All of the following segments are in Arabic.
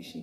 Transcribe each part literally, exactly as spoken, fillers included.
إشي.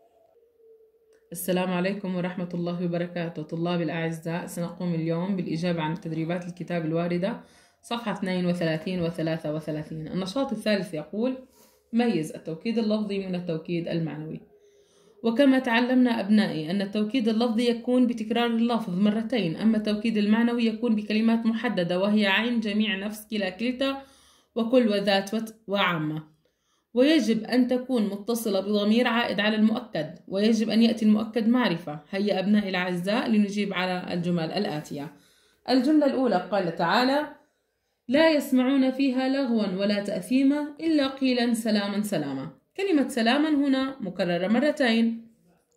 السلام عليكم ورحمة الله وبركاته. طلاب الأعزاء، سنقوم اليوم بالإجابة عن تدريبات الكتاب الواردة صفحة اثنين وثلاثين و ثلاثة وثلاثين. النشاط الثالث يقول: ميز التوكيد اللفظي من التوكيد المعنوي. وكما تعلمنا أبنائي أن التوكيد اللفظي يكون بتكرار اللفظ مرتين، أما التوكيد المعنوي يكون بكلمات محددة وهي عين، جميع، نفس، كلا، كلتا، وكل، وذات، وعامة. ويجب أن تكون متصلة بضمير عائد على المؤكد، ويجب أن يأتي المؤكد معرفة. هيا أبنائي الأعزاء لنجيب على الجمل الآتية. الجملة الأولى قال تعالى: لا يسمعون فيها لغوا ولا تأثيما إلا قيلا سلاما سلاما. كلمة سلاما هنا مكررة مرتين،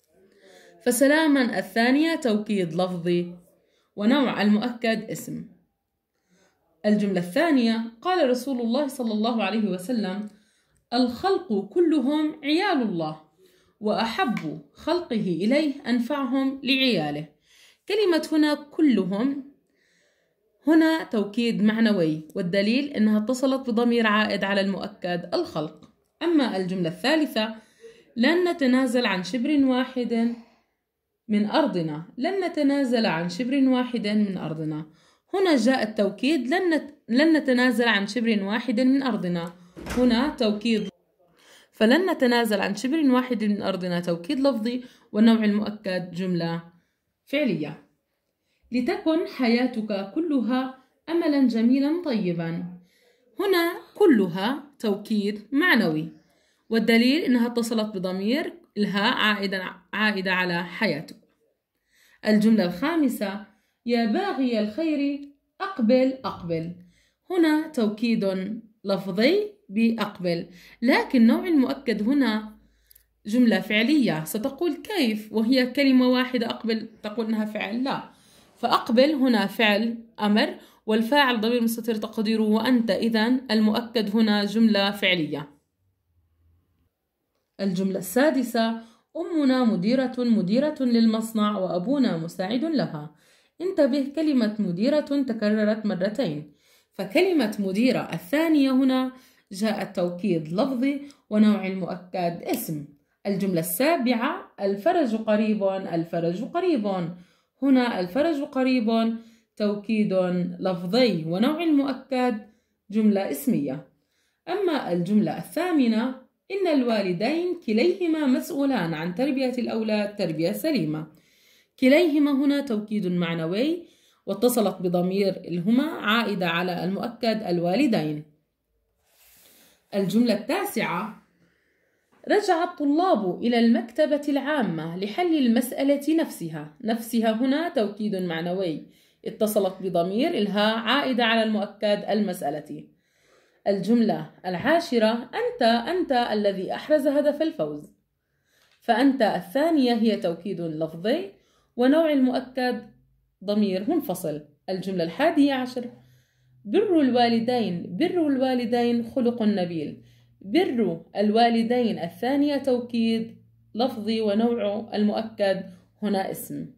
فسلاما الثانية توكيد لفظي ونوع المؤكد اسم. الجملة الثانية قال رسول الله صلى الله عليه وسلم: الخلق كلهم عيال الله، وأحب خلقه إليه أنفعهم لعياله. كلمة هنا كلهم هنا توكيد معنوي، والدليل أنها اتصلت بضمير عائد على المؤكد الخلق. أما الجملة الثالثة: لن نتنازل عن شبر واحد من أرضنا، لن نتنازل عن شبر واحد من أرضنا. هنا جاء التوكيد لن لن نتنازل عن شبر واحد من أرضنا، هنا توكيد، فلن نتنازل عن شبر واحد من أرضنا توكيد لفظي، والنوع المؤكد جملة فعلية. لتكن حياتك كلها أملا جميلا طيبا. هنا كلها توكيد معنوي، والدليل أنها اتصلت بضمير الهاء عائدة عائدة على حياتك. الجملة الخامسة: يا باغي الخير أقبل أقبل. هنا توكيد لفظي بأقبل، لكن نوع المؤكد هنا جملة فعلية. ستقول كيف وهي كلمة واحدة أقبل تقول إنها فعل؟ لا، فأقبل هنا فعل أمر، والفاعل ضمير مستتر تقديره وأنت، إذن المؤكد هنا جملة فعلية. الجملة السادسة: أمنا مديرة مديرة للمصنع وأبونا مساعد لها. انتبه، كلمة مديرة تكررت مرتين، فكلمة مديرة الثانية هنا جاء التوكيد لفظي ونوع المؤكد اسم. الجملة السابعة: الفرج قريب الفرج قريب. هنا الفرج قريب توكيد لفظي ونوع المؤكد جملة اسمية. أما الجملة الثامنة: إن الوالدين كليهما مسؤولان عن تربية الأولاد تربية سليمة. كليهما هنا توكيد معنوي، واتصلت بضمير الهما عائدة على المؤكد الوالدين. الجملة التاسعة: رجع الطلاب إلى المكتبة العامة لحل المسألة نفسها. نفسها هنا توكيد معنوي، اتصلت بضمير الهاء عائدة على المؤكد المسألة. الجملة العاشرة: أنت أنت الذي أحرز هدف الفوز. فأنت الثانية هي توكيد لفظي ونوع المؤكد ضمير منفصل. الجملة الحادية عشر: بر الوالدين بر الوالدين خلق نبيل. بر الوالدين الثانية توكيد لفظي ونوع المؤكد هنا اسم.